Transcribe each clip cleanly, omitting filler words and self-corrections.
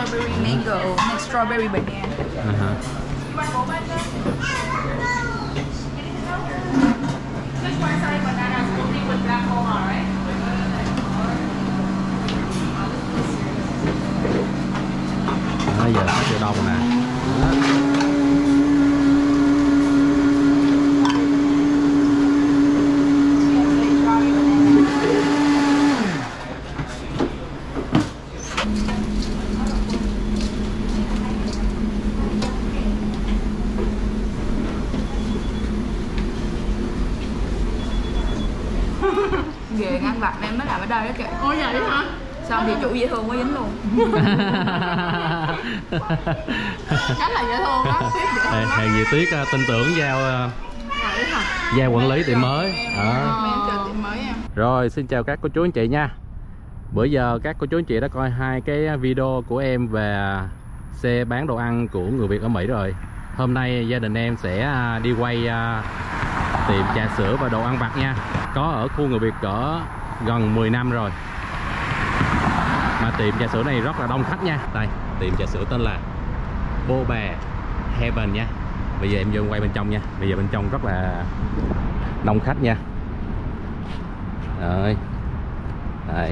strawberry mango and strawberry banana. This one side banana smoothie with black cola, right? Đó, giờ nó chưa đông nè. Ghê ăn vặt em mới làm ở đây đó kìa. Ôi vậy hả? Xong thì chủ dễ thương quá dính luôn. Rất là dễ thương đó. Hàng gì Tuyết tin tưởng giao quản lý tiệm mới. Rồi xin chào các cô chú anh chị nha. Bữa giờ các cô chú anh chị đã coi hai cái video của em về xe bán đồ ăn của người Việt ở Mỹ rồi. Hôm nay gia đình em sẽ đi quay tiệm trà sữa và đồ ăn vặt nha. Có ở khu người Việt cỡ gần 10 năm rồi. Mà tiệm trà sữa này rất là đông khách nha. Đây, tiệm trà sữa tên là Boba Heaven nha. Bây giờ em vô quay bên trong nha. Bây giờ bên trong rất là đông khách nha. Rồi. Đây.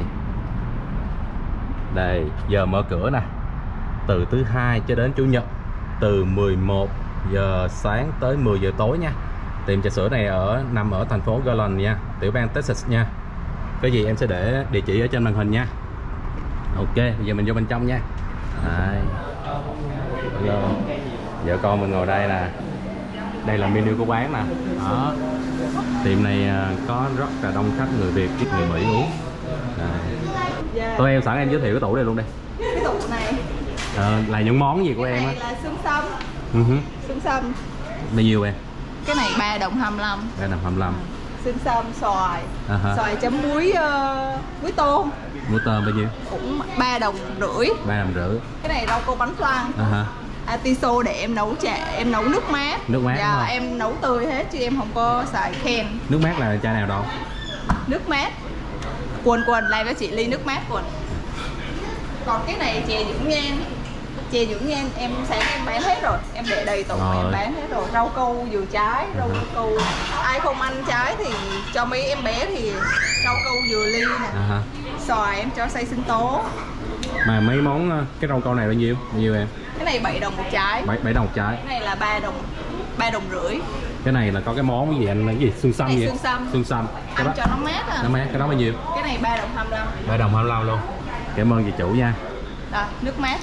Đây, giờ mở cửa nè. Từ thứ Hai cho đến Chủ nhật, từ 11 giờ sáng tới 10 giờ tối nha. Tiệm trà sữa này nằm ở thành phố Garland nha, tiểu bang Texas nha. Cái gì em sẽ để địa chỉ ở trên màn hình nha. Ok, bây giờ mình vô bên trong nha. Đây. Hello. Vợ con mình ngồi đây nè. Đây là menu của quán nè. Đó. Tiệm này có rất là đông khách người Việt với người Mỹ uống. Tôi em sẵn em giới thiệu cái tủ này luôn đây. Cái tủ này là những món gì của em á? Cái này là xương sâm. Xương sâm. Bao nhiêu em? Cái này 3 đồng 25. 3 đồng 25. Xương sâm, xoài. Xoài chấm muối tôm. Muối tôm bao nhiêu? Cũng 3 đồng rưỡi. 3 đồng rưỡi. Cái này rau câu bánh flan. Atiso để em nấu em nấu nước mát. Nước mát. Dạ, em nấu tươi hết chứ em không có xài khen. Nước mát là chai nào đâu? Nước mát. Quần lại với chị ly nước mát quần. Còn cái này chè dưỡng nhan. Chè dưỡng nhan em sáng em bán hết rồi. Em để đầy tủ em bán hết rồi. Rau câu dừa trái, rau câu ai không ăn trái thì cho mấy em bé thì rau câu dừa ly nè. Xoài em cho xay sinh tố. Mà mấy món cái rau câu này bao nhiêu? Bao nhiêu em? Cái này 7 đồng một trái. 7 đồng một trái. Cái này là 3 đồng rưỡi. Cái này là có cái món cái gì anh, cái gì xương sâm vậy? Xương sâm. Ăn cho nó mát à. Nó mát, cái đó bao nhiêu? Cái này 3 đồng 25. 3 đồng 25 luôn. Cảm ơn chị chủ nha. Rồi, nước mát.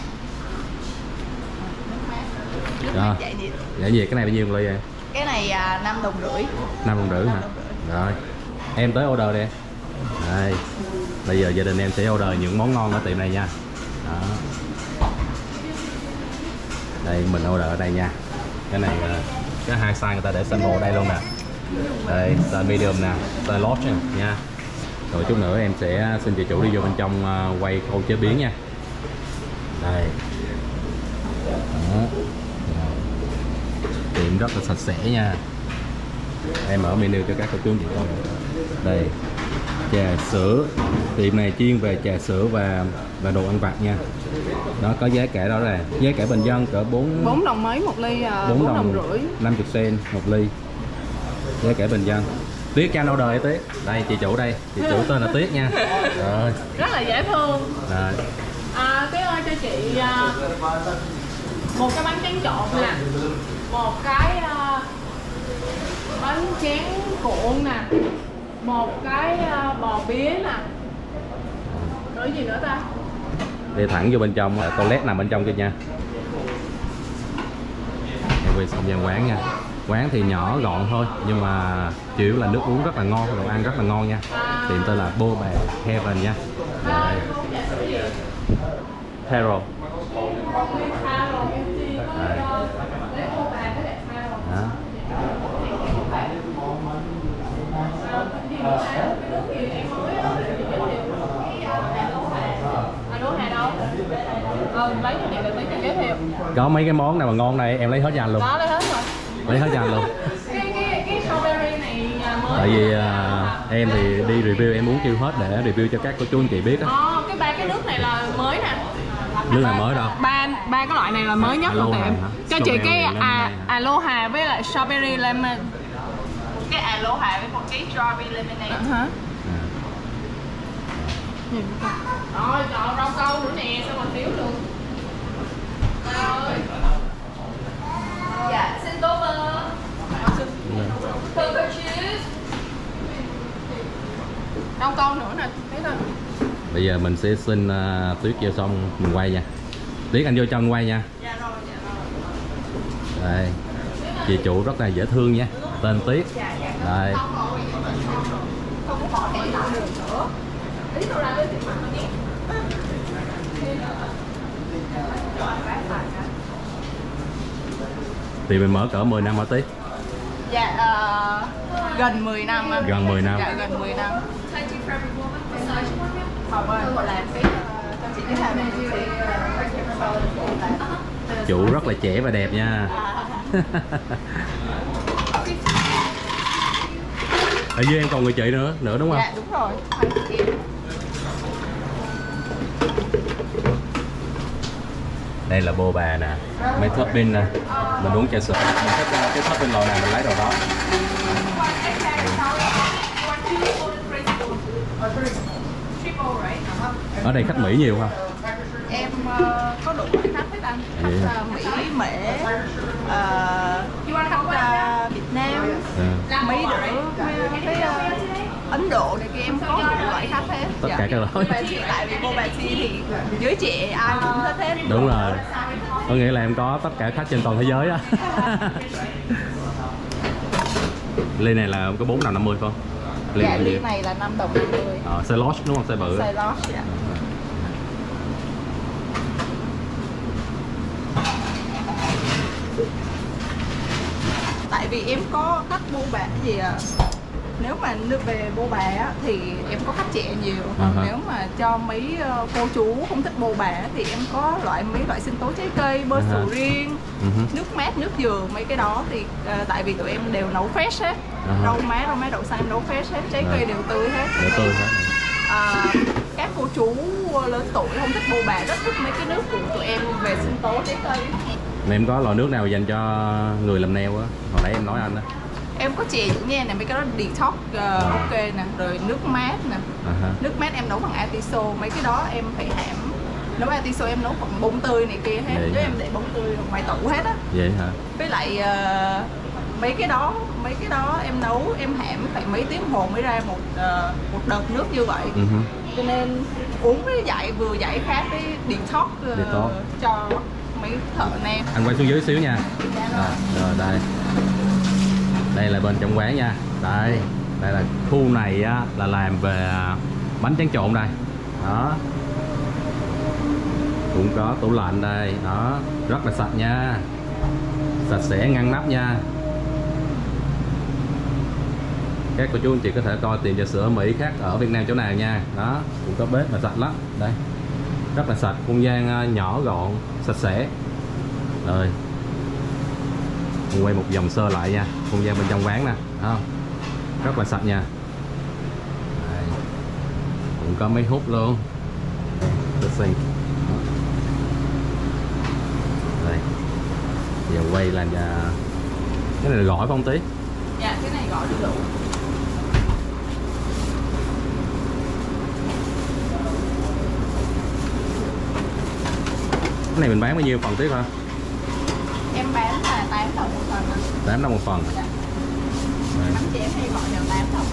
Nước mát giải nhiệt. Giải nhiệt cái này bao nhiêu ly em? Cái này 5 đồng rưỡi. 5 đồng rưỡi hả? Rồi. Em tới order đi. Đây. Bây giờ gia đình em sẽ order những món ngon ở tiệm này nha. Đó. Đây mình order ở đây nha. Cái này cái hai size người ta để sample ở đây luôn nè. Đây, size medium nè, size large nha. Rồi chút nữa em sẽ xin chị chủ đi vô bên trong quay khâu chế biến nha. Đây. Đó. Tiệm rất là sạch sẽ nha. Em mở menu cho các cô chú anh chị coi. Đây. Trà sữa. Tiệm này chuyên về trà sữa và đồ ăn vặt nha. Đó có giá cả đó là giá cả bình dân cỡ 4 đồng mấy một ly, 4 đồng rưỡi. 50 cent một ly. Giá cả bình dân. Tuyết cho anh order đi Tuyết. Đây chị chủ đây, chị chủ tên là Tuyết nha. Rồi. Rất là dễ thương. Rồi. Tuyết ơi cho chị một cái bánh tráng trộn nè, một cái bánh tráng cuộn nè, một cái bò bía nè. Rồi gì nữa ta? Đi thẳng vô bên trong, toilet nằm bên trong kia nha. Em quay xong gian quán nha. Quán thì nhỏ gọn thôi nhưng mà chủ yếu là nước uống rất là ngon, đồ ăn rất là ngon nha. Tiệm tên là Boba Heaven nha. Đây. Taro. Đây. Đó. Lấy cái này là lấy cái giới thiệu. Có mấy cái món nào mà ngon này em lấy hết cho anh luôn. Đó, lấy hết rồi. Lấy hết cho anh luôn. Cái strawberry này mới. Tại vì em thì đi review em muốn kêu hết để review cho các cô chú anh chị biết á. Cái ba cái nước này là mới nè. Nước này mới đâu. ba cái loại này là mới nhất của Aloha tiệm. hả? Cho chị cái Strawberry lemonade. Aloha với lại strawberry lemon. Cái Aloha với một cái strawberry lemonade. Hả? À. Nhìn coi. Rồi, chọn rau câu nữa nè, sao mà thiếu được. Rồi. Dạ, xin tố bơ. Burger cheese. Rau câu nữa nè, thấy không? Bây giờ mình sẽ xin Tuyết vô xong mình quay nha. Tuyết anh vô trong quay nha. Dạ rồi, dạ rồi. Đây. Chị chủ rất là dễ thương nha. Tên Tuyết. Đây. Không có bỏ thẻ lại được nữa. Ý tôi ra với tiền mặt nhé. Thì mình mở cỡ 10 năm hả Tuyết? Dạ, gần 10 năm anh. Gần 10 năm. Dạ, gần 10 năm. Học ơi, làm cái cho chị cái hàng này chị Chủ rất là trẻ và đẹp nha. Ở dưới em còn người chị nữa đúng không? Dạ, đúng rồi. Hai chị em. Đây là bô bà nè, mấy topping nè. Mình uống trà sữa, mình thích cái topping lò nào mình lấy đồ đó. Ở đây khách Mỹ nhiều không? Em có đủ loại khách hết anh. Khách Mỹ, Mễ, khách Việt Nam, Mỹ nữa, cái Ấn Độ này kia em có đủ loại khách hết. Tất cả các loại. Tại vì cô bà Chi thì giới trẻ ai cũng thích hết. Đúng rồi. Có nghĩa là em có tất cả khách trên toàn thế giới á. Ly này là có 4,50 phải không? Dạ, ly này là 5 đồng 50. Size large đúng không? Size bự. Size large, dạ. Tại vì em có khách bô bà gì à. Nếu mà về bô bà á, thì em có khách trẻ nhiều. Còn nếu mà cho mấy cô chú không thích bô bà thì em có mấy loại sinh tố trái cây, bơ sầu riêng, nước mát, nước dừa, mấy cái đó thì tại vì tụi em đều nấu fresh hết. Rau má, đậu xanh nấu fresh hết, trái cây đều tươi hết. Đều tươi hết. Các cô chú lớn tuổi không thích bô bà rất thích mấy cái nước của tụi em về sinh tố trái cây. Mà em có lò nước nào dành cho người làm nail á? Hồi nãy em nói anh á. Em có chè dưỡng nhan này, mấy cái đó detox ok nè, rồi nước mát nè. Nước mát em nấu bằng atiso, mấy cái đó em phải hãm. Nấu atiso em nấu bằng bông tươi này kia hết, chứ em để bông tươi ngoài tủ hết á. Vậy hả? Với lại mấy cái đó em nấu em hãm phải mấy tiếng hồ mới ra một đợt nước như vậy. Cho nên uống với vừa giải khát với detox cho mấy thợ nail. Anh quay xuống dưới xíu nha. Rồi đây. Đây là bên trong quán nha. Đây là khu này á, là làm về bánh tráng trộn đây. Đó. Cũng có tủ lạnh đây. Đó. Rất là sạch nha. Sạch sẽ ngăn nắp nha. Các cô chú anh chị có thể coi tiệm trà sữa Mỹ khác ở Việt Nam chỗ nào nha. Đó. Cũng có bếp mà sạch lắm. Đây. Rất là sạch. Không gian nhỏ gọn, sạch sẽ. Rồi. Mình quay một vòng sơ lại nha, không gian bên trong quán nè, không? Rất là sạch nha. Đây. Cũng có mấy hút luôn. Đây. Đây. Giờ quay là cái này là gỏi phải không Tí? Dạ, cái này gỏi đủ. Cái này mình bán bao nhiêu phần Tí hả? Em bán là 8 đồng một phần. 8 đồng một phần. Dạ. Bánh chị em hay gọi đều 8 đồng.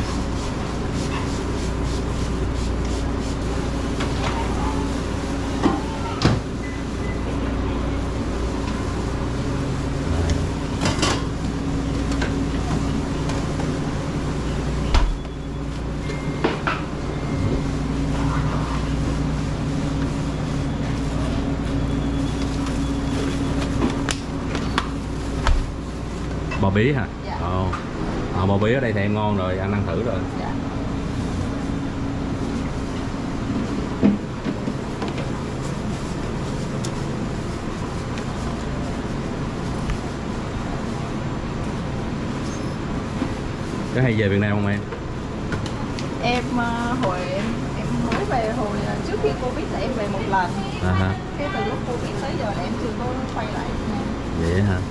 Bò bí hả? Dạ. Bò bí ở đây thì em ngon rồi, anh ăn thử rồi. Dạ. Có hay về Việt Nam không em? Em hồi em mới về hồi trước khi Covid là em về một lần. Ha. Cái từ lúc Covid tới giờ là em chưa có quay lại Việt Nam. Vậy hả?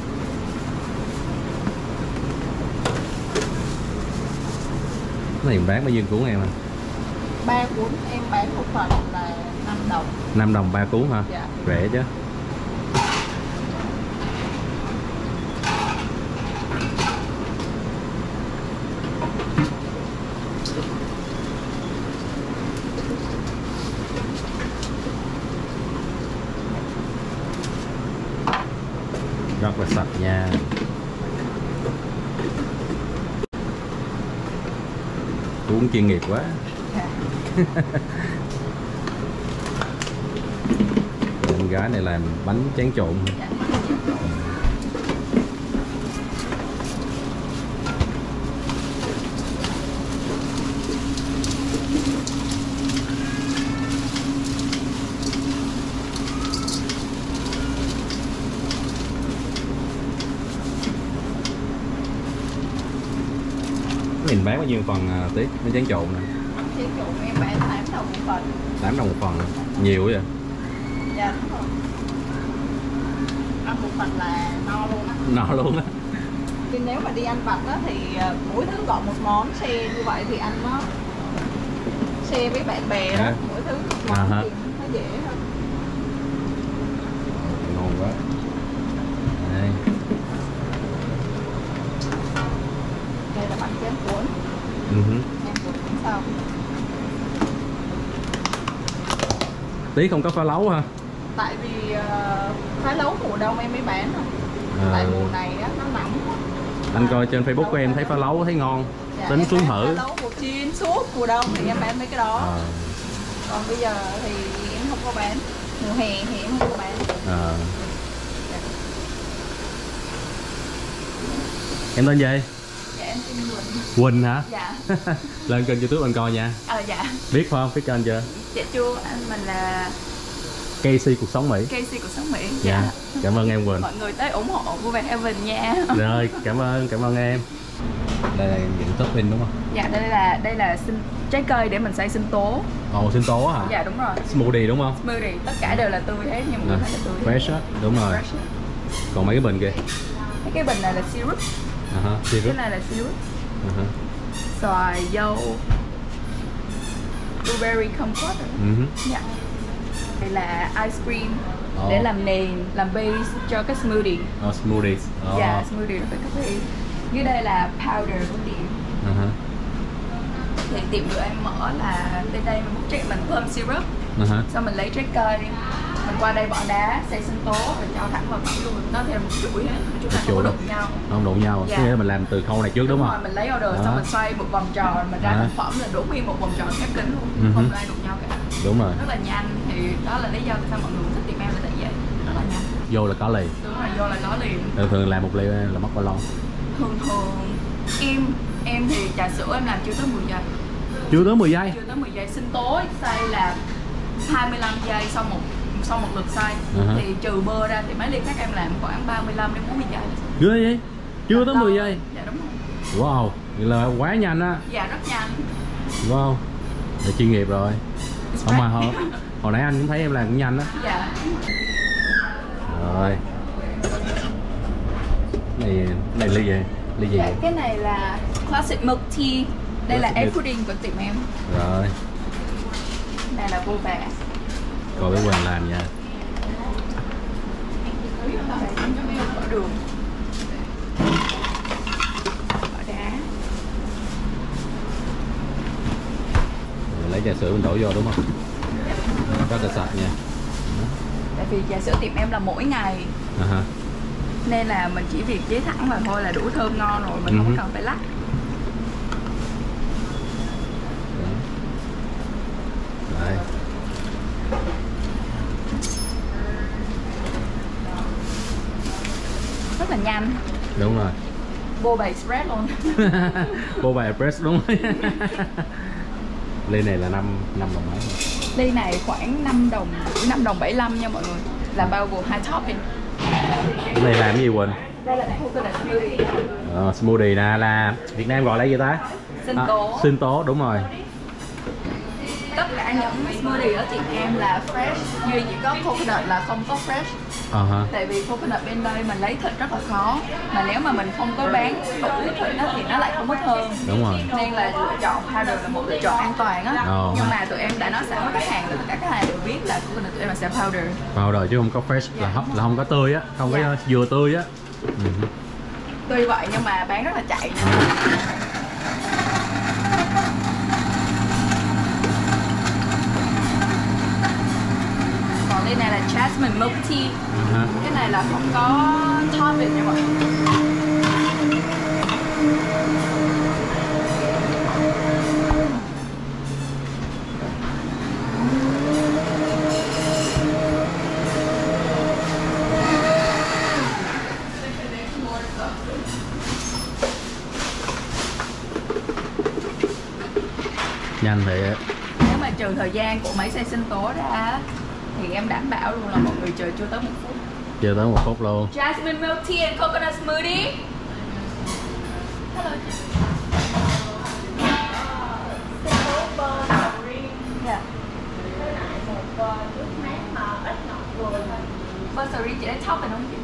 Cái này bán bao nhiêu cuốn em à? 3 cuốn em bán một phần là 5 đồng. 5 đồng 3 cuốn hả? Dạ. Rẻ chứ. Rất là sạch nha. Cuốn chuyên nghiệp quá. Dạ. Em gái này làm bánh tráng trộn. Dạ. Mình bán bao nhiêu phần tí bánh tráng trộn nè? Tráng trộn em bán 8 đồng một phần. 8 đồng một phần. Nhiều vậy? Dạ đúng rồi. Ăn một phần là no luôn á. No luôn á. Chứ nếu mà đi ăn vặt á thì mỗi thứ gọi một món, share như vậy thì ăn nó share với bạn bè đó, mỗi thứ một món thì nó dễ hơn. Ngon quá. Đây. Đây là bánh tráng cuốn. Em cuốn cũng xong. Tí không có phá lấu ha? Tại vì phá lấu mùa đông em mới bán thôi. Tại mùa này á, nó nóng quá. Anh coi trên Facebook của em thấy phá lấu thấy ngon. Dạ, tính xuống thử. Phá lấu bột chiên suốt mùa đông thì em bán mấy cái đó. Còn bây giờ thì em không có bán. Mùa hè thì em không có bán. Em tên gì? Dạ em tên Quỳnh. Quỳnh hả? Dạ. Lên kênh YouTube anh coi nha. Dạ. Biết phải không? Biết kênh chưa? Dạ chưa, anh mình là Casey cuộc sống Mỹ. Casey cuộc sống Mỹ. Dạ. Cảm ơn em Quỳnh. Mọi người tới ủng hộ của bạn Evan nha. Rồi, cảm ơn em. Đây là những topping đúng không? Dạ đây là trái cây để mình xay sinh tố. Ồ, sinh tố hả? Dạ đúng rồi. Smoothie đúng không? Smoothie, tất cả đều là tươi hết nhưng mà thấy là tươi. Fresh á, đúng rồi. Còn mấy cái bình kia? Mấy cái bình này là syrup. Syrup. Cái này là syrup. Xoài, dâu, blueberry compote. Dạ. Đây là ice cream để làm nền, làm base cho cái smoothie. Smoothies. Dạ, smoothie với cà phê. Dưới đây là powder của tiệm. Thì tiệm của em mở là bên đây mình bút mình pump syrup. Xong mình lấy trái cây, mình qua đây bỏ đá, xay sinh tố rồi cho thẳng vào phẩm luôn. Nó theo một chuỗi hết, chúng ta không có đụng nhau. Không đụng nhau. Có nghĩa là mình làm từ khâu này trước đúng không? Rồi, mình lấy order xong mình xoay một vòng tròn, mình ra thành phẩm là đổ nguyên một vòng tròn khép kín luôn, không ai đụng nhau cả. Đúng rồi. Rất là nhanh, thì đó là lý do tại sao mọi người thích tiệm em là tại vậy. Rất là nhanh. Vô là có liền. Đúng rồi, vô là có liền. Thường làm một ly là mất bao lâu? Thường em thì trà sữa em làm chưa tới 10 giây. Chưa tới 10 giây? Chưa tới 10 giây. Sinh tố xay là 25 giây sau một lượt xay. Thì trừ bơ ra thì mấy ly khác em làm khoảng 35 đến 40 giây. Ghê vậy? Chưa tới 10 giây? Dạ đúng rồi. Wow, vậy là quá nhanh á. Dạ rất nhanh. Wow, là chuyên nghiệp rồi. Không mà hồi nãy anh cũng thấy em làm cũng nhanh á. Dạ. Rồi. Này ly gì? Ly gì? Dạ, cái này là classic milk tea. Đây là egg pudding của tiệm em. Rồi. Đây là boba. Coi cái Quỳnh làm nha. Bỏ đường. Bỏ đá. Rồi lấy trà sữa mình đổ vô đúng không? Rất là sạch nha. Tại vì trà sữa tiệm em là mỗi ngày. Nên là mình chỉ việc chế thẳng vào thôi là đủ thơm ngon rồi, mình không cần phải lắc. Đây. Rất là nhanh. Đúng rồi. Boba Express luôn. Boba Express đúng rồi. Ly này là 5 đồng mấy. Ly này khoảng 5 đồng 75 nha mọi người. Là bao gồm 2 topping. Cái này làm cái gì Quỳnh? Đây là coconut smoothie. Smoothie nè, là Việt Nam gọi là gì ta? Sinh tố. Sinh tố, đúng rồi. Tất cả cả những smoothie ở tiệm em là fresh, duy chỉ có coconut là không có fresh. Tại vì coconut bên đây mình lấy thịt rất là khó, mà nếu mà mình không có bán đủ thịt đó thì nó lại không có thơm. Đúng rồi. Nên là lựa chọn powder là một lựa chọn an toàn á. Nhưng mà tụi em đã nói sẵn với khách hàng, tất cả khách hàng đều biết là coconut tụi em là sẽ powder. Powder chứ không có fresh, là không có tươi á, không có dừa tươi á. Tuy vậy nhưng mà bán rất là chạy. Còn đây này là jasmine milk tea. Cái này là không có topping nha mọi người. Nhanh thì nếu mà trừ thời gian của mấy xe sinh tố ra thì em đảm bảo luôn là mọi người chờ chưa tới 1 phút. Chưa tới 1 phút luôn. Jasmine milk tea and coconut smoothie. Hello chị. Yeah. Bursary chị lấy top này không chị?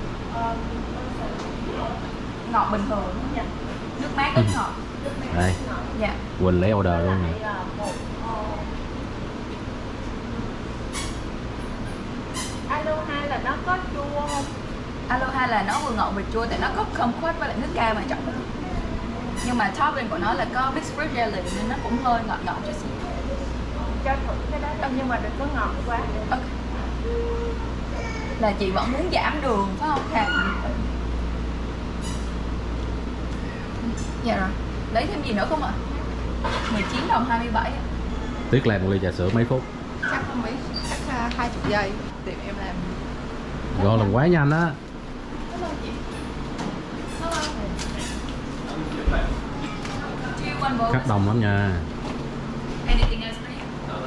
Ngọt bình thường đúng không? Nước mát ít ngọt. Đây. Dạ. Quỳnh lấy order luôn nè. Aloha là nó có chua không? Aloha là nó vừa ngọt vừa chua, tại nó có kumquat với lại nước cam mà trọng. Nhưng mà topping của nó là có mixed fruit jelly nên nó cũng hơi ngọt ngọt chút xíu. Cho thử cái đó nhưng mà đừng có ngọt quá. Okay. Là chị vẫn muốn giảm đường phải không Khang? Dạ rồi. Lấy thêm gì nữa không ạ? 19 đồng 27. Tuyết làm một ly trà sữa mấy phút? Chắc không biết, chắc 20 giây. Tiệm em làm. Gọi là quá nhanh á. Khách đông lắm nha. Anything else for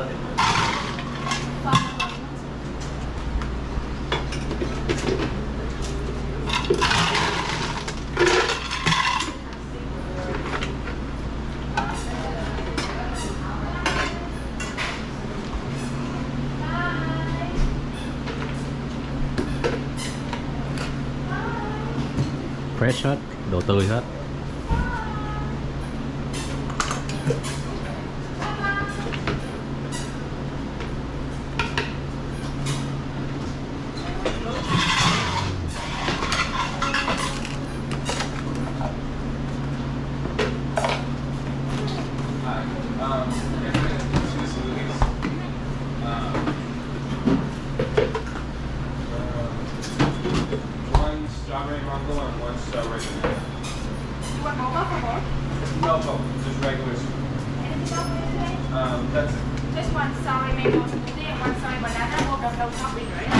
Fresh hết, đồ tươi hết. Strawberry mango and 1 strawberry banana. You want boba for both? No, just regular. That's it. Just one soy mango smoothie and one soy banana, both of no topping, right?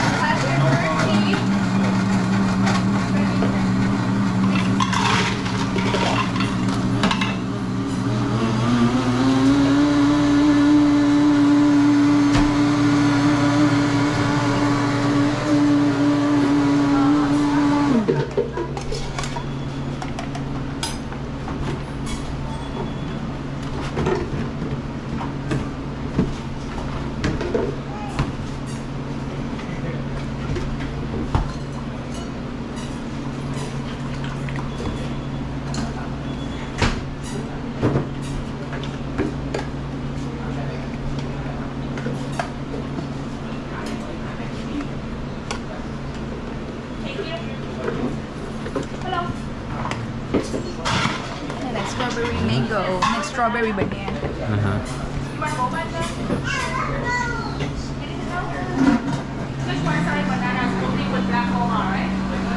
Đây là strawberry mango, này strawberry banana. You want boba too? Anything else? Just one soy banana smoothie with black cola, right?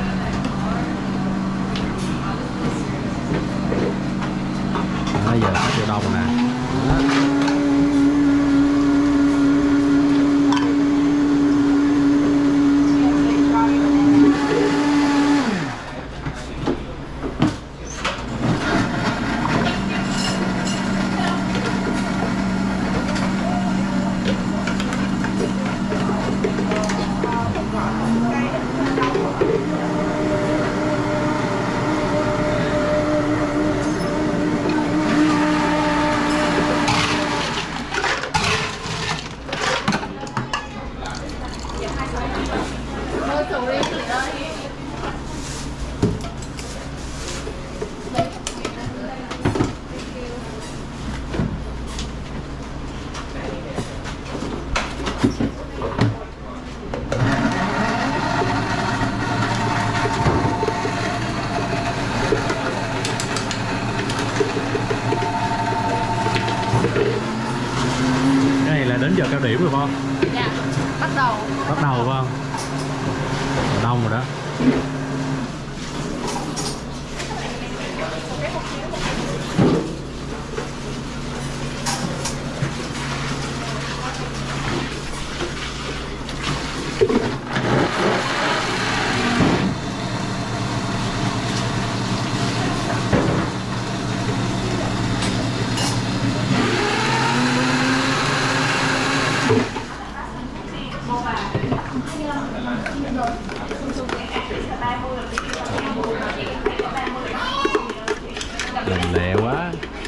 Đó, giờ nó chưa đông nè. này là đến giờ cao điểm rồi phải không? Dạ, bắt đầu. Bắt đầu phải không? Đông rồi đó. Đừng lẹ quá.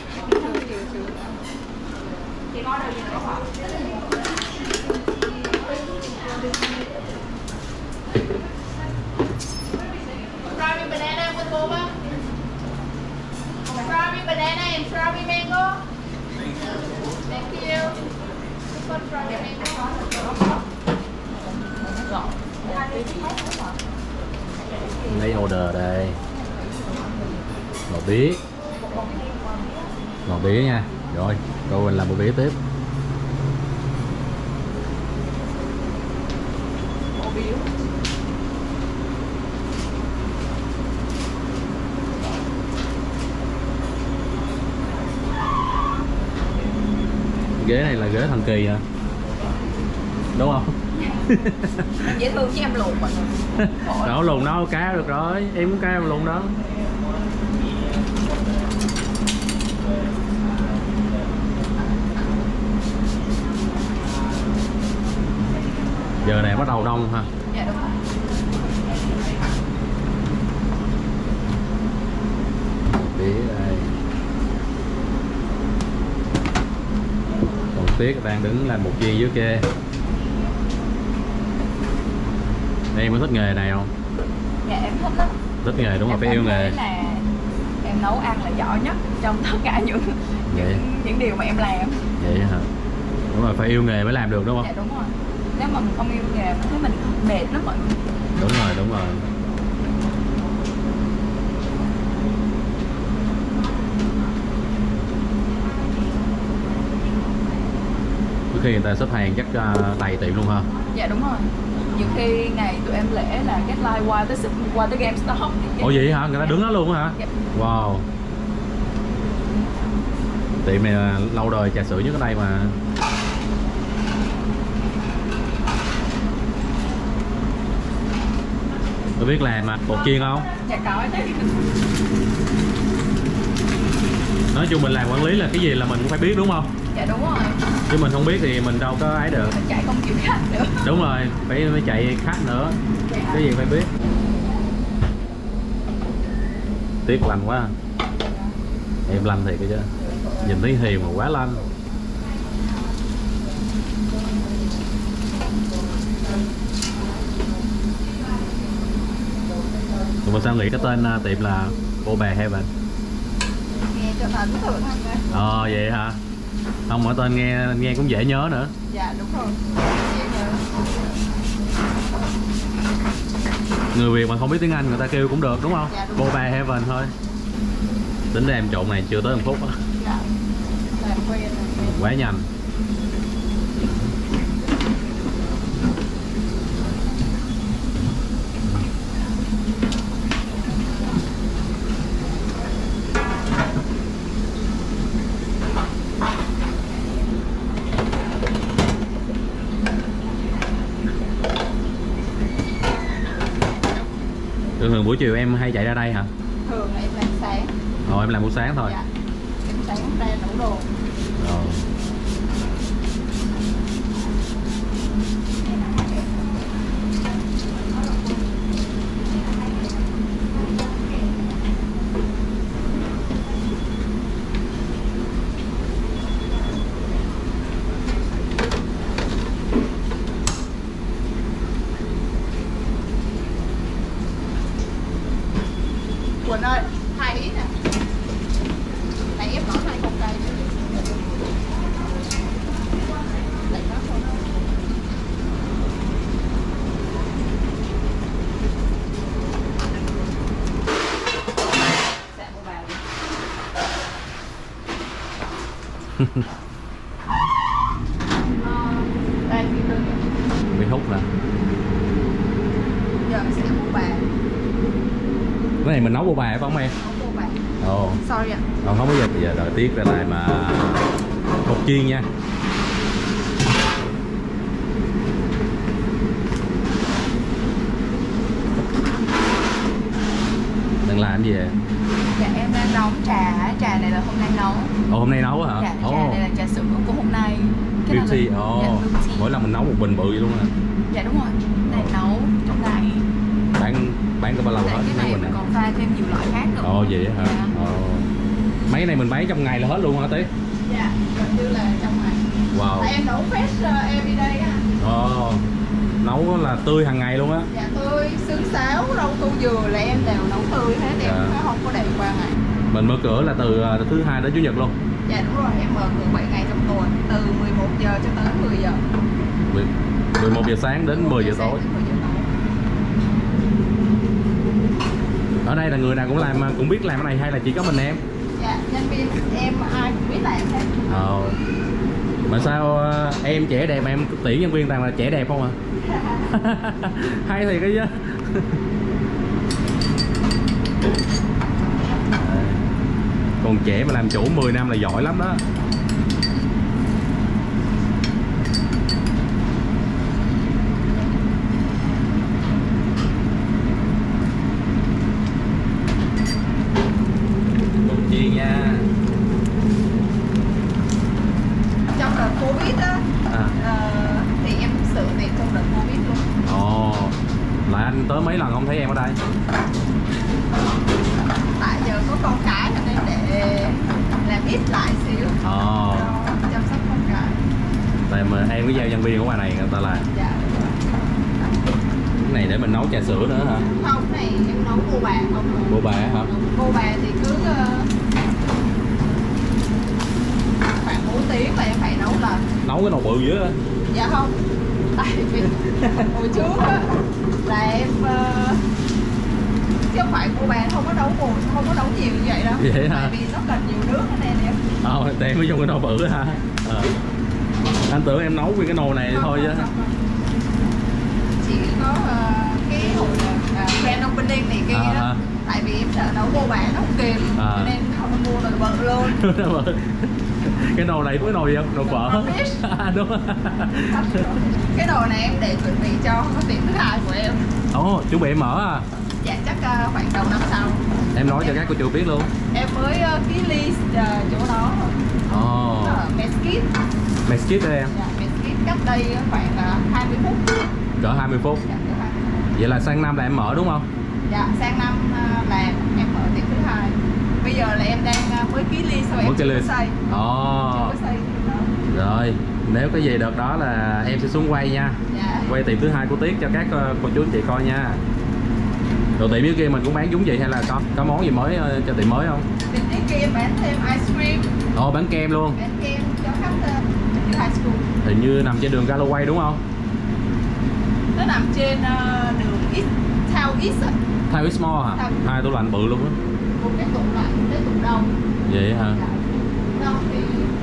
Strawberry banana with boba. Strawberry banana and strawberry mango. Thank you. This one strawberry mango. Lấy order đây. Bò bía. Bò bía nha. Rồi, cô mình làm bò bía tiếp. Ghế này là ghế thần kỳ hả? Đúng không? Dễ thương chứ em luộc mà. Đó lùn đâu cá được rồi, em cũng cá em lùn đó. Giờ này bắt đầu đông ha. Dạ đúng rồi. Bía đây. Còn Tuyết đang đứng làm một viên dưới kia. Em có thích nghề này không? Dạ em thích lắm. Thích nghề đúng rồi, phải yêu nghề. Là em nấu ăn là giỏi nhất trong tất cả những điều mà em làm. Vậy hả? Đúng rồi, phải yêu nghề mới làm được đúng không? Dạ đúng rồi. Nếu mà mình không yêu nghề mình thấy mình mệt lắm mọi người. Đúng rồi, đúng rồi. Có khi người ta xếp hàng chắc đầy tiệm luôn ha. Dạ đúng rồi. Nhiều khi ngày tụi em lễ là deadline qua tới GameStop. Ủa vậy hả? Người ta đứng đó luôn hả? Dạ. Wow. Tiệm này là lâu đời trà sữa nhất ở đây mà. Tôi biết làm mà, bột chiên không? Dạ có chứ. Nói chung mình làm quản lý là cái gì là mình cũng phải biết đúng không? Dạ đúng rồi. Chứ mình không biết thì mình đâu có ấy được. Mình chạy không chịu khách nữa. Đúng rồi, phải chạy khách nữa. Cái gì phải biết. Tiếc lành quá. Em lành thiệt chứ. Nhìn thấy hiền mà quá lành. Tụi mình sao nghĩ cái tên tiệm là Boba Heaven? Nghe cho ấn tượng anh ơi. Vậy hả? Không, mỗi tên nghe cũng dễ nhớ nữa. Dạ đúng rồi. Dễ nhớ. Người Việt mà không biết tiếng Anh người ta kêu cũng được đúng không? Dạ, đúng Boba Heaven thôi. Tính ra em trộn này chưa tới 1 phút á. Dạ. Làm quen rồi. Quá nhanh. Thường buổi chiều em hay chạy ra đây hả? Thường là em làm sáng. Em làm buổi sáng thôi. Dạ. Em sáng ra nấu đồ. Rồi. Quỳnh ơi, 2 ý nè. Này ép món 2 con cây. Lấy nó thôi. Dạ của bà đi. hút nè. Giờ sẽ mua bà. Cái này mình nấu bô bà phải không em? Mua bà. Ồ. Sorry ạ. Không có gì. Bây giờ đợi Tiết ra lại mà hột chiên nha. Đang làm gì vậy? Dạ em đang nấu trà. Trà này là hôm nay nấu. Ồ, hôm nay nấu hả? Dạ, trà này là trà sữa của hôm nay. Cái này Beauty. là- Ồ. dạ, beauty. Mỗi lần mình nấu một bình bự vậy luôn hả? Dạ đúng rồi. Này nấu trong ngày. Bán có bao lâu Tại hết? cái này Nấu mình bình còn pha thêm nhiều loại khác nữa. Ồ vậy hả? Dạ. Ồ. Mấy cái này mình bán trong ngày là hết luôn hả Tí? Dạ, gần như là trong ngày. Wow. Tại em nấu fresh everyday á. Ồ. Nấu là tươi hàng ngày luôn á. Dạ tươi, xương sáo, rau câu dừa là em đều nấu tươi hết. Em Dạ. không có để qua ngày. Mình mở cửa là từ thứ hai đến chủ nhật luôn. Dạ đúng rồi, em mở cửa 7 ngày trong tuần. Từ 11 giờ cho tới 10 giờ. 11 giờ sáng đến 10 giờ tối. Đến 10 giờ tối. Ở đây là người nào cũng làm, cũng biết làm cái này hay là chỉ có mình em? Dạ, nhân viên em ai cũng biết làm hết. Mà sao em trẻ đẹp mà em tuyển nhân viên toàn là trẻ đẹp không à? Hay thì cái chứ. Còn trẻ mà làm chủ 10 năm là giỏi lắm đó. Đồ chiên nha. Trong đợt Covid á, thì em xử việc trong đợt Covid luôn. Ồ. Lại anh tới mấy lần không thấy em ở đây? Tại giờ có con cái cho nên để làm ít lại xíu. Ồ. Chăm sóc con cái. Tại mà em có giao nhân viên ở ngoài này người ta làm. Dạ. Cái này để mình nấu trà sữa nữa hả? Không, cái này em nấu cô bà không. Cô bà hả? Cô bà thì cứ khoảng 4 tiếng là em phải nấu lần. Nấu cái nồi bự dữ á. Dạ không. Tại vì hồi trước á là em chứ không phải cô bà không có nấu không có nấu nhiều như vậy đâu. Vậy hả? Tại vì nó cần nhiều nước cái này em. Thì em mới dùng cái nồi bự hả? Anh tưởng em nấu nguyên cái nồi này thôi chứ. Chỉ có cái hồi grand opening này kia đó. Tại vì em sợ nấu cô bà nó không kịp cho nên không mua nồi bự luôn. Cái nồi này có cái nồi gì không? Nồi phở. Đúng. Cái nồi này em để chuẩn bị cho cái tiệm thứ hai của em. Ồ, chuẩn bị em mở à? Dạ chắc khoảng đầu năm sau. Em nói cho các cô chú biết luôn. Em mới ký list chỗ đó. Ồ. Mesquite. Mesquite đây em. Dạ, Mesquite cách đây khoảng 20 phút. Cỡ 20 phút. Dạ, cỡ 20 phút. Vậy là sang năm là em mở đúng không? Dạ, sang năm là em mở tiệm thứ hai. Bây giờ là em đang mới ký list rồi em chưa có xây. Ồ. Chưa có xây được đó. Rồi, nếu có gì đợt đó là em sẽ xuống quay nha. Dạ. Quay tiệm thứ hai của Tiết cho các cô chú anh chị coi nha. Đồ tiệm dưới kia mình cũng bán giống vậy hay là có món gì mới cho tiệm mới không? Tiệm dưới kia bán thêm ice cream. Ồ, bán kem luôn. Bán kem cho khách như high school. Hình như nằm trên đường Galloway đúng không? Nó nằm trên đường East, Town East á. Town East Mall hả? Hai tủ lạnh bự luôn á. Một cái tủ lạnh, cái tủ đông. Vậy hả? Đông thì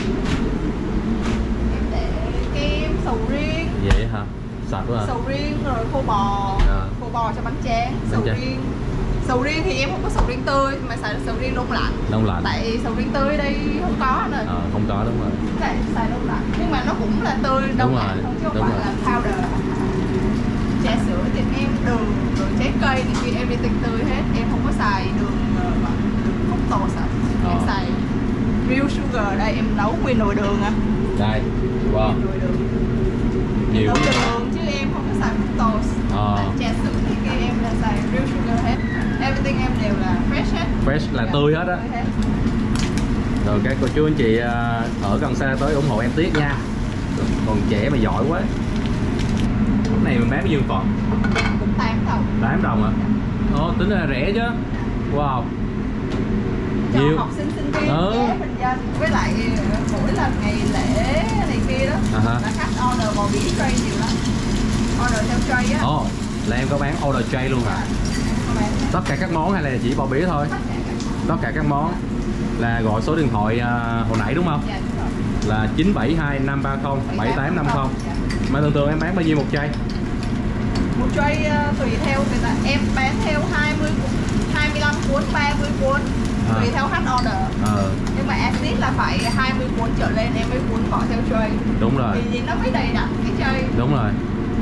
em để kem, sầu riêng. Vậy hả? Sạch quá hả? Sầu riêng rồi khô bò. Khô bò cho bánh tráng. Sầu riêng thì em không có sầu riêng tươi mà xài sầu riêng đông lạnh. Đông lạnh. Tại sầu riêng tươi đây không có nên. Không có đúng rồi. Tại xài đông lạnh. Nhưng mà nó cũng là tươi đông lạnh thôi chứ không phải là powder. Trà sữa thì em đường rồi trái cây thì kia everything tươi hết. Em không có xài đường fructose ạ. Em xài real sugar. Đây em nấu nguyên nồi đường á. Đây. Wow. Nồi đường. Nhiều. Nấu đường chứ em không có xài fructose. Trà sữa thì kia em là xài real sugar hết. Everything em đều là fresh hết. Fresh là tươi hết á. Rồi các cô chú anh chị ở gần xa tới ủng hộ em Tiết nha. Còn trẻ mà giỏi quá. Cái này mình bán bao nhiêu còn? Cũng 8 đồng. 8 đồng hả? Tính ra rẻ chứ. Wow. Cho Nhiều. học sinh sinh viên dễ bình dân. Với lại mỗi lần ngày lễ này kia đó là khách order bò bỉ tray nhiều lắm. Order theo tray á. Là em có bán order tray luôn hả? Tất cả các món hay là chỉ bò bỉ thôi? Tất cả các món. Là gọi số điện thoại hồi nãy đúng không? Dạ đúng rồi. Là 972 530 7850. Mà thường em bán bao nhiêu một chai? Một tray tùy theo người ta, em bán theo 20, 25 cuốn, 30 cuốn tùy theo khách order. Nhưng mà exit là phải 20 cuốn trở lên em mới cuốn bỏ theo tray. Đúng rồi. Thì nó mới đầy đặn cái tray. Đúng rồi.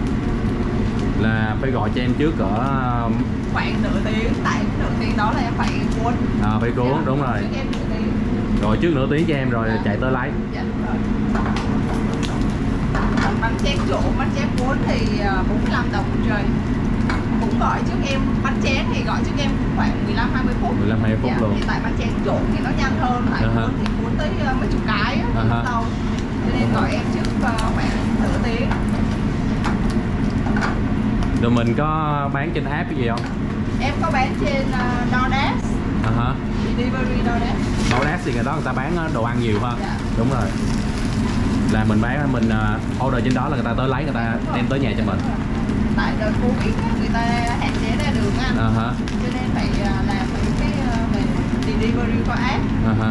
Là phải gọi cho em trước cỡ khoảng nửa tiếng, tại nửa tiếng đó là em phải cuốn. Phải cuốn, dạ, đúng rồi. Trước em nửa tiếng. Rồi trước nửa tiếng cho em rồi chạy tới lấy. Dạ rồi. Còn bánh chén trộn, bánh chén cuốn thì 45 đồng một tray. Cũng gọi trước em, bánh chén thì gọi trước em khoảng 15-20 phút. 15-20 phút luôn. Thì tại bánh chén trộn thì nó nhanh hơn, tại cuốn thì cuốn tới mấy chục cái á, lâu. Cho nên gọi em trước khoảng nửa tiếng. Rồi mình có bán trên app cái gì không? Em có bán trên DoorDash. Delivery DoorDash. DoorDash thì người ta bán đồ ăn nhiều ha. Dạ. Đúng rồi. Là mình bán, mình order trên đó là người ta tới lấy, người ta đem tới nhà cho mình. Tại đợt Covid á, người ta hạn chế ra đường ăn. Cho nên phải làm mấy cái về delivery qua app.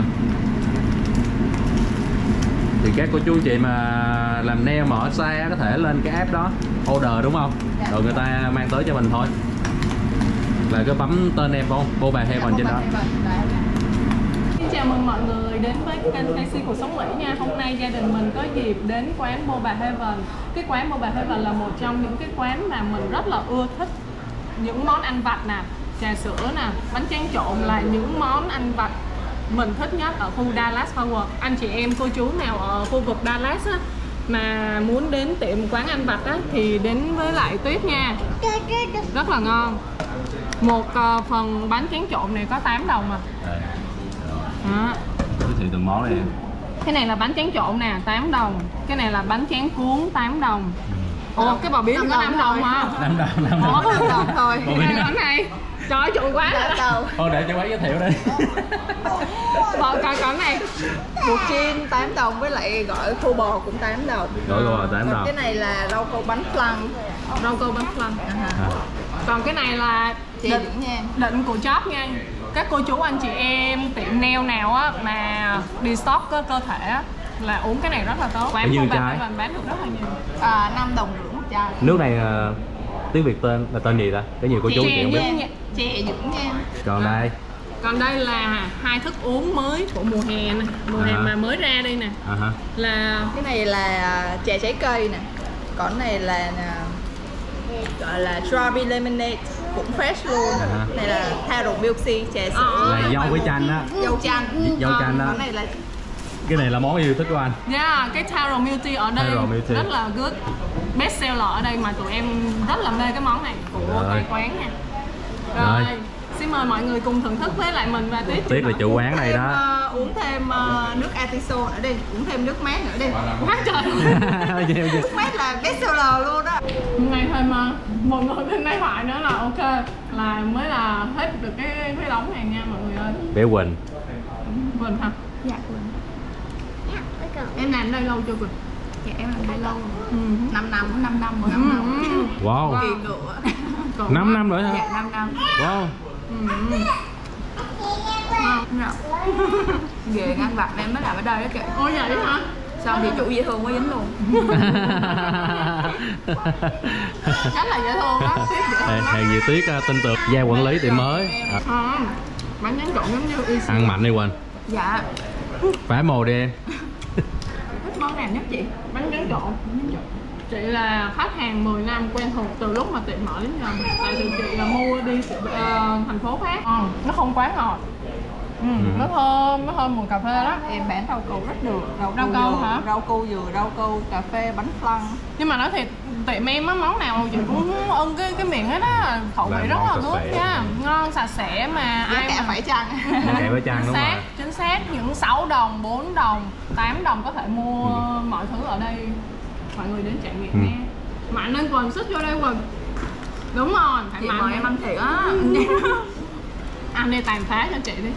Thì các cô chú anh chị mà làm nail mà ở xa có thể lên cái app đó order đúng không? Dạ. Rồi người ta mang tới cho mình thôi. Là cứ bấm tên em không? Boba Heaven trên đó. Xin chào mừng mọi người đến với kênh Casey Cuộc Sống Mỹ nha. Hôm nay gia đình mình có dịp đến quán Boba Heaven. Cái quán Boba Heaven là một trong những cái quán mà mình rất là ưa thích. Những món ăn vặt nè, trà sữa nè, bánh tráng trộn là những món ăn vặt mình thích nhất ở khu Dallas Fort Worth. Anh chị em cô chú nào ở khu vực Dallas á, mà muốn đến tiệm quán ăn vặt á, thì đến với lại Tuyết nha. Rất là ngon. Một phần bánh tráng trộn này có 8 đồng à. Đó. Giới thiệu từng món này em. Cái này là bánh tráng trộn nè, 8 đồng. Cái này là bánh tráng cuốn 8 đồng. Ồ, cái bò bía thì có 5 đồng hả? 5 đồng thôi. Cái này trời ơi, trộn quá rồi. Thôi để cho quán giới thiệu đi. Còn này Bột chiên 8 đồng với lại gọi khô bò cũng 8 đồng. Gọi khô bò 8 đồng. Cái này là rau câu bánh flan. Rau câu bánh flan. Còn cái này là định của chóp nha. Các cô chú anh chị em tiệm nail nào á mà đi stock cơ thể á là uống cái này rất là tốt. Quán của bạn bán được rất là nhiều. 5 đồng rưỡi một chai. Nước này tiếng Việt tên là tên gì ta? Có nhiều cô chú chị không biết. Chè dưỡng nha. Còn đây là hai thức uống mới của mùa hè nè, mùa hè mà mới ra đây nè. Là cái này là chè trái cây nè. Còn này là gọi là strawberry lemonade, cũng fresh luôn. Cái này là taro milk tea, chè sữa. Là dâu với chanh á. Dâu chanh. Dâu chanh đó. Cái này là món yêu thích của anh. cái taro milk tea ở đây rất là good, best seller ở đây mà tụi em rất là mê cái món này của cái quán nha. Rồi. Xin mời mọi người cùng thưởng thức với lại mình và Tuyết. Tuyết là chủ quán này đó. Uống thêm nước Atiso ở đây, uống thêm nước mát nữa đây. Quá trời. Nước mát là best seller luôn đó. Ngày thêm một người bên đây thoại nữa là ok, là mới là hết được cái đống này nha mọi người ơi. Bé Quỳnh. Quỳnh hả? Dạ Quỳnh. Em làm đây lâu chưa Quỳnh? Dạ em làm đây lâu rồi. 5 năm rồi. Wow. Kỳ ngựa. 5 năm rồi hả? Dạ 5 năm. Wow. Về ăn vặt em mới làm ở đây đó kìa. Ôi vậy hả? Xong thì chủ dễ thương quá dính luôn. Rất là dễ thương đó. Hàng gì Tuyết tin tưởng gia quản lý tiệm mới. Bánh tráng trộn giống như easy. Ăn mạnh đi Quỳnh. Dạ. Phá mồ đi em. Thích món nào nhất chị? Bánh tráng trộn. Chị là khách hàng 10 năm quen thuộc từ lúc mà tiệm mở đến giờ. Tại vì chị là mua đi thành phố khác. Nó không quá ngọt. Nó thơm mùi cà phê đó. Em bán rau câu rất được. Rau câu hả? Rau câu dừa, rau câu, cà phê, bánh flan. Nhưng mà nói thiệt, tiệm em á, món nào chị cũng ưng cái miệng hết á. Khẩu vị rất là good nha. Ngon, sạch sẽ mà ai mà phải chăng. Kẻ với chăng đúng rồi. Chính xác, những 6 đồng, 4 đồng, 8 đồng có thể mua mọi thứ ở đây. Mọi người đến trải nghiệm nha. Mạnh lên Quỳnh, xích vô đây Quỳnh. Đúng rồi, phải mạnh. Mời em ăn thiệt á. Ăn đi tàn phá cho chị đi.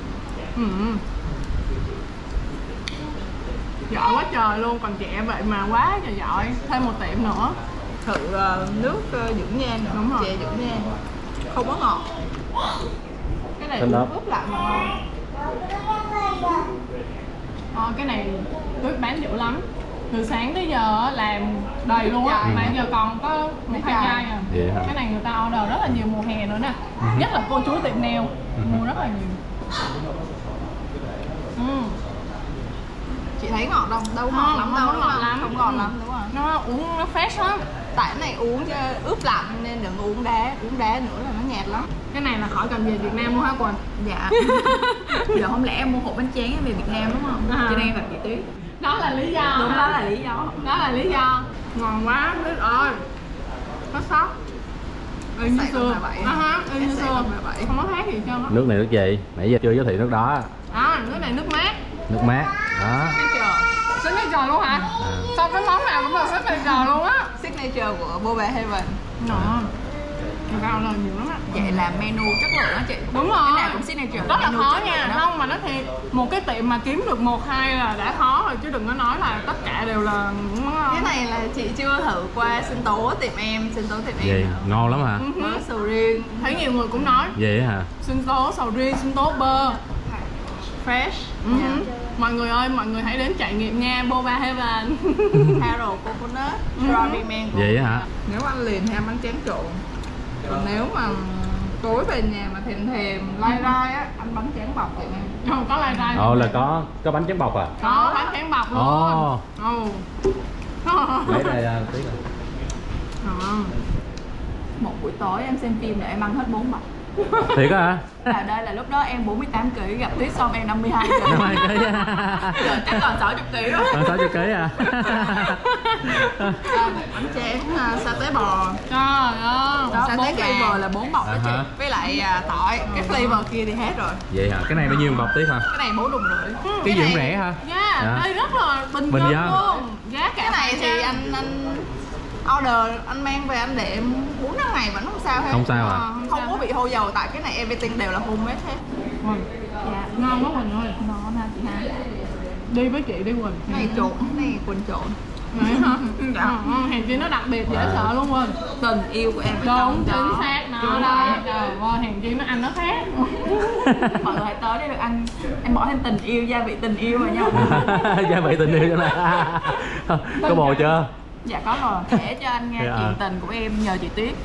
Giỏi quá trời luôn, còn trẻ vậy mà quá trời giỏi. Thêm một tiệm nữa. Thử nước dưỡng nhan nữa. Đúng rồi. Chè dưỡng nhan. Không có ngọt. Cái này ướp lại mà ngon. Cái này Tuyết bán dữ lắm. từ sáng tới giờ làm đầy luôn á, mà giờ còn có một hai chai à. Vậy hả? Cái này người ta order rất là nhiều mùa hè nữa nè, nhất là cô chú tiệm nail mua rất là nhiều. Chị thấy ngọt không? Đâu ngọt Không, lắm không đâu, có ngọt lắm. không ngọt lắm, đúng rồi. Nó uống nó fresh lắm. Tại cái này uống ướp lạnh nên đừng uống đá nữa là nó nhạt lắm. Cái này là khỏi cần về Việt Nam luôn hả Quỳnh? Dạ. Giờ không lẽ em mua hộp bánh tráng về Việt Nam đúng không? Cho nên em gặp chị Tuyết. Đó là lý do. Đúng, đó là lý do. Đó là lý do. Ngon quá, biết ơi. Có sót. Y như xưa. Y như xưa. Không có khác gì trơn á. Nước này nước gì? Nãy giờ chưa giới thiệu nước đó. Nước này nước mát. Nước mát. Đó. Signature luôn hả? Sao cái món nào cũng là signature luôn á. Signature của Boba Heaven. Người ta order nhiều lắm á. Vậy là menu chất lượng đó chị. Đúng rồi. Cái nào cũng signature. Rất là menu khó chất lượng nha. đó. Không mà nói thiệt, một cái tiệm mà kiếm được 1-2 là đã khó rồi, chứ đừng có nói là tất cả đều là những món ngon. Cái này là chị chưa thử qua sinh tố tiệm em Vậy ngon lắm hả? Có sầu riêng. Thấy nhiều người cũng nói Vậy hả? sinh tố sầu riêng, sinh tố bơ fresh. Mọi người ơi, mọi người hãy đến trải nghiệm nha, Boba Heaven. Haro coconut, strawberry mango. Vậy hả? Nếu ăn liền thì ăn bánh tráng trộn. Còn nếu mà tối về nhà mà thèm lai rai á, ăn bánh tráng bọc vậy nè. Không có lai rai. Ồ là có bánh tráng bọc à? Có bánh tráng bọc luôn. Ồ. Lấy đây tí rồi. Một buổi tối em xem phim để em ăn hết 4 bọc. Thiệt á hả? Là đây là lúc đó em 48 kg, gặp Tuyết xong em 52 kg. 52 kg. Giờ chắc còn 60 kg rồi. Còn 60 kg à? Bánh tráng sa tế bò. Trời ơi. Đó, Sa 4 tế gà. flavor là 4 bọc đó chị. Với lại tỏi. Cái flavor kia thì hết rồi. Vậy hả? Cái này bao nhiêu một bọc tí hả? Cái này 4,5 đồng. Cái gì cũng rẻ hả? Dạ, đây rất là bình Bình dân dân. luôn. Giá cả Cái này thì anh order, anh mang về anh để 4-5 ngày vẫn không sao hết. Không sao à? Không có bị hô dầu, tại cái này everything đều là homemade hết. Dạ. Ngon quá Quỳnh ơi. Ngon ha chị ha. Đi với chị đi Quỳnh. Cái này trộn, cái này quần trộn. Vậy hả? Hàng chi nó đặc biệt dễ sợ luôn Quỳnh. Tình yêu của em ở Đúng, trong chính đó. xác nó đó. Trời ơi, hàng chi nó ăn nó khác. Mọi người hãy tới để được ăn. Em bỏ thêm tình yêu, gia vị tình yêu vào nha. Gia vị tình yêu cho này. Có bồ chưa? Dạ có rồi, kể cho anh nghe Dạ. chuyện tình của em nhờ chị Tuyết.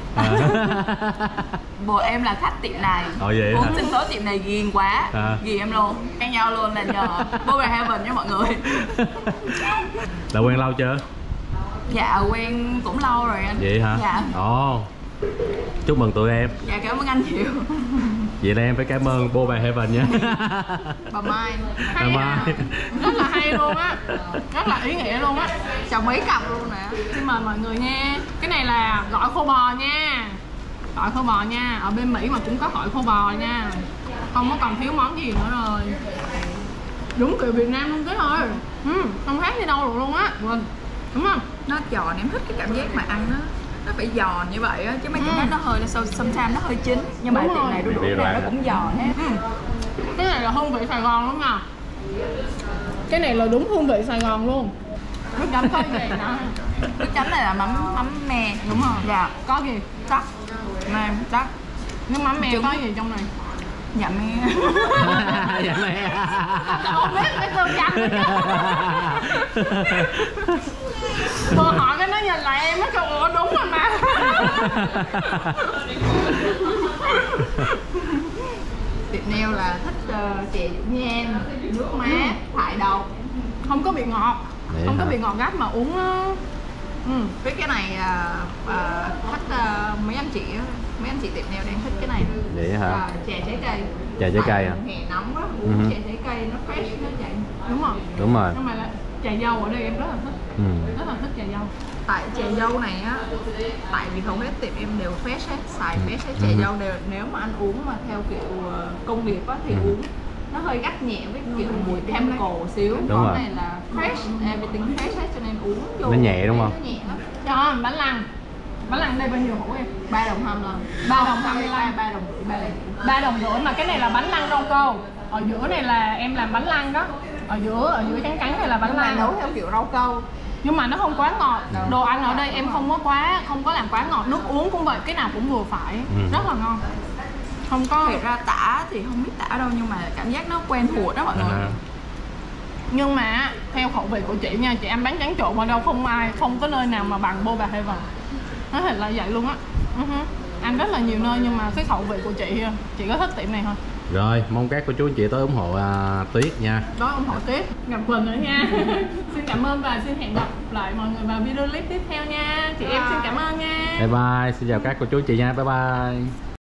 Bồ em là khách tiệm này. Vậy Uống hả? sinh tố tiệm này ghiền quá. Ghiền em luôn, quen nhau luôn là nhờ Boba Heaven nha mọi người. Là quen lâu chưa? Dạ quen cũng lâu rồi anh. Vậy hả? Dạ. Ồ. Chúc mừng tụi em. Dạ cảm ơn anh nhiều. Vậy là em phải cảm ơn Boba Heaven nha. Bà Mai. Hay Bà à. Mai. Rất là hay luôn á. Rất là ý nghĩa luôn á. Chồng mấy cặp luôn nè. Xin mời mọi người nha. Cái này là gỏi khô bò nha. Gỏi khô bò nha. Ở bên Mỹ mà cũng có gỏi khô bò nha. Không có còn thiếu món gì nữa rồi. Đúng kiểu Việt Nam luôn cái thôi. Không khác gì đâu luôn á. Quỳnh, đúng không? Nó giòn, em thích cái cảm giác mà ăn nó phải giòn như vậy á, chứ mấy cái nó hơi sometimes nó hơi chín, nhưng mà Đúng tiệm rồi. này đu đủ nào nó cũng giòn hết. Cái này là hương vị Sài Gòn đúng không? Cái này là đúng hương vị Sài Gòn luôn. Nước chấm có gì nữa? Nước chấm này là mắm me. Đúng rồi. Dạ. Có gì? Chắc nem chắc. Nước mắm me có gì trong này? Dạ me. Dạ mẹ. Không biết cái cơm chanh. Vừa hỏi cái nó nhìn lại em nó kêu ủa đúng rồi mà. Tiệm nail là thích chè Dũng Nhan, nước mát, thải độc. Không có bị ngọt. Vậy Không có hả? bị ngọt gắt mà uống nó. Với cái này thích mấy anh chị tiệm nail đang thích cái này. Vậy hả? Chè trái cây. Chè trái cây à? Hè nóng đó, uống chè trái cây nó fresh nó vậy. Đúng rồi. Đúng rồi. Nhưng mà là chè dâu ở đây em rất là thích. Rất là thích chè dâu. Tại chè dâu này á, tại vì hầu hết tiệm em đều fresh hết, xài fresh hết. Chè dâu đều, nếu mà anh uống mà theo kiểu công nghiệp á thì uống nó hơi gắt nhẹ với kiểu mùi chemical xíu. Đúng Còn rồi. này là fresh, everything fresh hết cho nên uống vô Nó nhẹ đúng không? nó nhẹ lắm. Cho bánh lăng. Bánh lăng đây bao nhiêu hũ em? 3 đồng 25. 3 đồng 25. 3 đồng rưỡi, 3 đồng. 3 đồng rưỡi mà cái này là bánh lăng rau câu. Ở giữa này là em làm bánh lăng đó. Ở giữa trắng trắng này là bánh Nhưng mà lăng. nấu theo kiểu rau câu. Nhưng mà nó không quá ngọt. Đồ ăn ở đây em không có làm quá ngọt. Nước uống cũng vậy, cái nào cũng vừa phải. Rất là ngon. Không có. Thiệt ra tả thì không biết tả đâu, nhưng mà cảm giác nó quen thuộc đó mọi người. Nhưng mà theo khẩu vị của chị nha, chị ăn bánh tráng trộn ở đâu không có nơi nào mà bằng Boba Heaven. Nói thật là vậy luôn á. Ăn rất là nhiều nơi nhưng mà cái khẩu vị của chị có thích tiệm này thôi. Rồi, mong các cô chú anh chị tới ủng hộ Tuyết nha. Đó, ủng hộ Tuyết. Gặp Quỳnh nữa nha. Xin cảm ơn và xin hẹn gặp lại mọi người vào video clip tiếp theo nha. Chị em xin cảm ơn nha. Bye bye, xin chào các cô chú anh chị nha. Bye bye.